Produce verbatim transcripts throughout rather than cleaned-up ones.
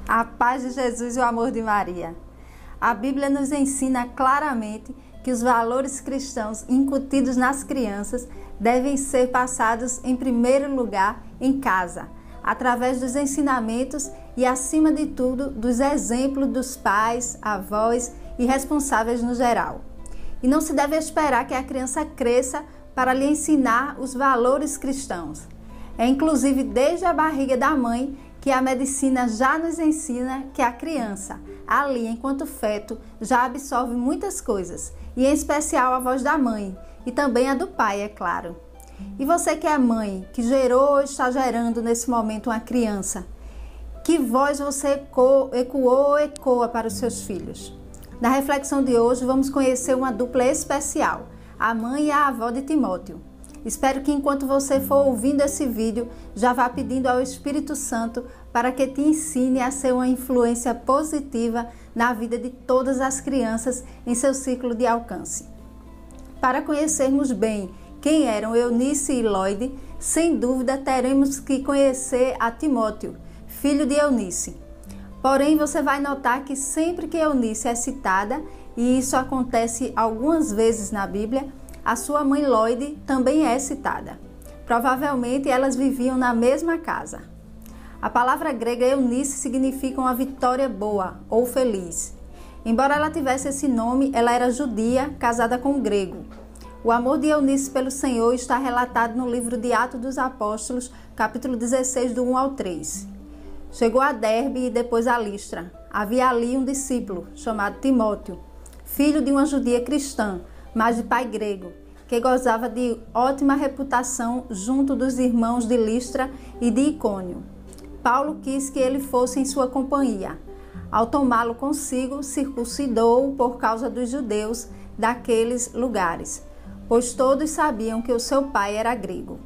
A paz de Jesus e o amor de Maria. A Bíblia nos ensina claramente que os valores cristãos incutidos nas crianças devem ser passados em primeiro lugar em casa, através dos ensinamentos e, acima de tudo, dos exemplos dos pais, avós e responsáveis no geral. E não se deve esperar que a criança cresça para lhe ensinar os valores cristãos. É inclusive desde a barriga da mãe que a medicina já nos ensina que a criança, ali enquanto feto, já absorve muitas coisas, e em especial a voz da mãe, e também a do pai, é claro. E você que é mãe, que gerou ou está gerando nesse momento uma criança, que voz você ecoou, ecoou ou ecoa para os seus filhos? Na reflexão de hoje vamos conhecer uma dupla especial, a mãe e a avó de Timóteo. Espero que enquanto você for ouvindo esse vídeo, já vá pedindo ao Espírito Santo para que te ensine a ser uma influência positiva na vida de todas as crianças em seu ciclo de alcance. Para conhecermos bem quem eram Eunice e Lloyd, sem dúvida teremos que conhecer a Timóteo, filho de Eunice. Porém, você vai notar que sempre que Eunice é citada, e isso acontece algumas vezes na Bíblia, a sua mãe Lloyd também é citada. Provavelmente elas viviam na mesma casa. A palavra grega Eunice significa uma vitória boa ou feliz. Embora ela tivesse esse nome, ela era judia, casada com um grego. O amor de Eunice pelo Senhor está relatado no livro de Atos dos Apóstolos, capítulo dezesseis, do um ao três. Chegou a Derbe e depois a Listra. Havia ali um discípulo, chamado Timóteo, filho de uma judia cristã, mas de pai grego, que gozava de ótima reputação junto dos irmãos de Listra e de Icônio. Paulo quis que ele fosse em sua companhia. Ao tomá-lo consigo, circuncidou-o por causa dos judeus daqueles lugares, pois todos sabiam que o seu pai era grego.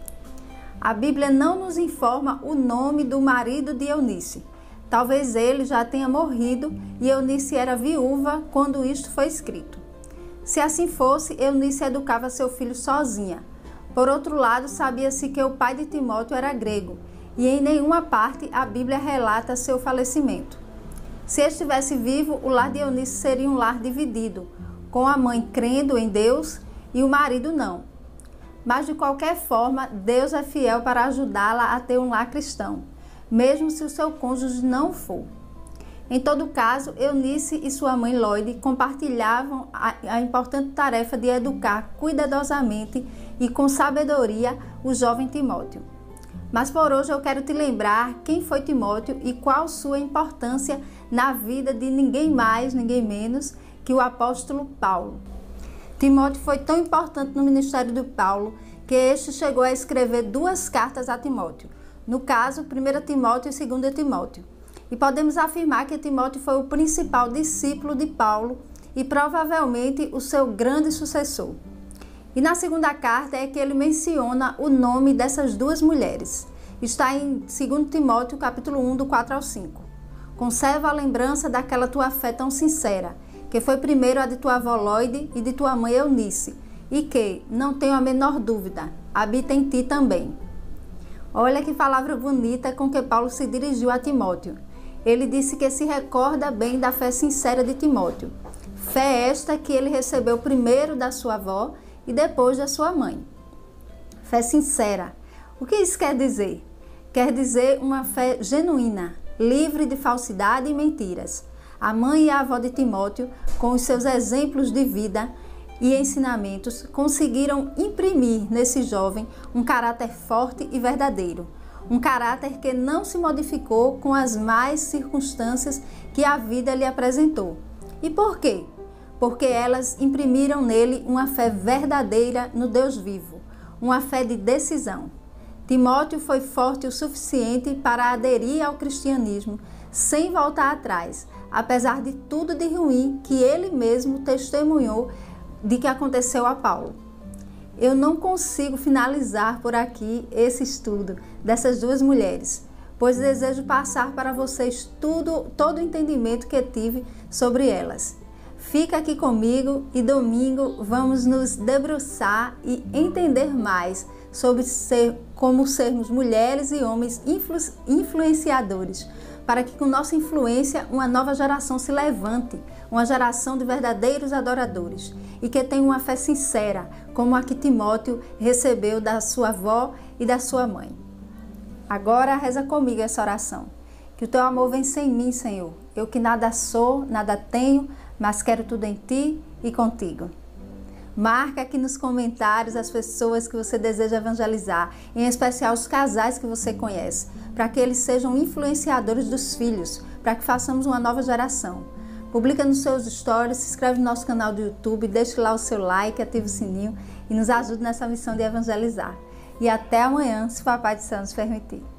A Bíblia não nos informa o nome do marido de Eunice. Talvez ele já tenha morrido e Eunice era viúva quando isto foi escrito. Se assim fosse, Eunice educava seu filho sozinha. Por outro lado, sabia-se que o pai de Timóteo era grego, e em nenhuma parte a Bíblia relata seu falecimento. Se estivesse vivo, o lar de Eunice seria um lar dividido, com a mãe crendo em Deus e o marido não. Mas de qualquer forma, Deus é fiel para ajudá-la a ter um lar cristão, mesmo se o seu cônjuge não for. Em todo caso, Eunice e sua mãe Lloyd compartilhavam a, a importante tarefa de educar cuidadosamente e com sabedoria o jovem Timóteo. Mas por hoje eu quero te lembrar quem foi Timóteo e qual sua importância na vida de ninguém mais, ninguém menos que o apóstolo Paulo. Timóteo foi tão importante no ministério de Paulo que este chegou a escrever duas cartas a Timóteo, no caso, primeira Timóteo e segunda Timóteo. E podemos afirmar que Timóteo foi o principal discípulo de Paulo e provavelmente o seu grande sucessor. E na segunda carta é que ele menciona o nome dessas duas mulheres. Está em segundo Timóteo, capítulo um, do quatro ao cinco. Conserva a lembrança daquela tua fé tão sincera, que foi primeiro a de tua avó Lloyd e de tua mãe Eunice, e que, não tenho a menor dúvida, habita em ti também. Olha que palavra bonita com que Paulo se dirigiu a Timóteo. Ele disse que se recorda bem da fé sincera de Timóteo. Fé esta que ele recebeu primeiro da sua avó e depois da sua mãe. Fé sincera. O que isso quer dizer? Quer dizer uma fé genuína, livre de falsidade e mentiras. A mãe e a avó de Timóteo, com os seus exemplos de vida e ensinamentos, conseguiram imprimir nesse jovem um caráter forte e verdadeiro. Um caráter que não se modificou com as más circunstâncias que a vida lhe apresentou. E por quê? Porque elas imprimiram nele uma fé verdadeira no Deus vivo, uma fé de decisão. Timóteo foi forte o suficiente para aderir ao cristianismo sem voltar atrás, apesar de tudo de ruim que ele mesmo testemunhou de que aconteceu a Paulo. Eu não consigo finalizar por aqui esse estudo dessas duas mulheres, pois desejo passar para vocês tudo, todo o entendimento que tive sobre elas. Fica aqui comigo e domingo vamos nos debruçar e entender mais sobre ser, como sermos mulheres e homens influ, influenciadores, para que com nossa influência uma nova geração se levante, uma geração de verdadeiros adoradores e que tenha uma fé sincera, como a que Timóteo recebeu da sua avó e da sua mãe. Agora reza comigo essa oração. Que o teu amor vença em mim, Senhor. Eu que nada sou, nada tenho, mas quero tudo em ti e contigo. Marca aqui nos comentários as pessoas que você deseja evangelizar, em especial os casais que você conhece, para que eles sejam influenciadores dos filhos, para que façamos uma nova geração. Publica nos seus stories, se inscreve no nosso canal do YouTube, deixe lá o seu like, ative o sininho e nos ajude nessa missão de evangelizar. E até amanhã, se o Papai do Céu nos permitir.